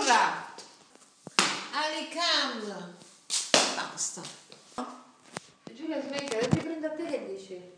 Azzurra! Alicam! Basta. Giulia, smetti, adesso ti prendo a te che dici?